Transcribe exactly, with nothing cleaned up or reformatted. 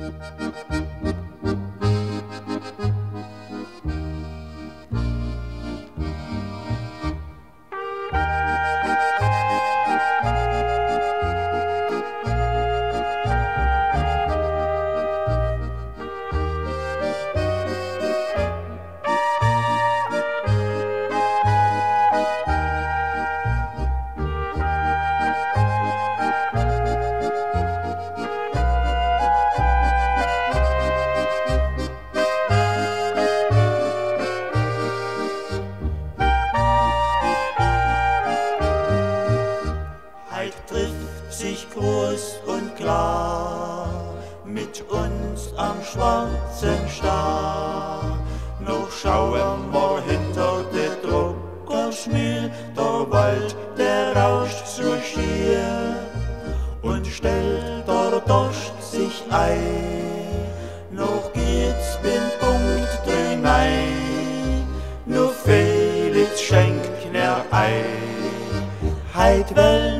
Trifft sich groß und klar mit uns am schwarzen Star. Noch schauen wir hinter der Druckerschmiel, der Wald, der rauscht so schier und stellt der Dost sich ein. Noch geht's bin Punkt drei nein, nur Felix schenkt ner ein. Heit will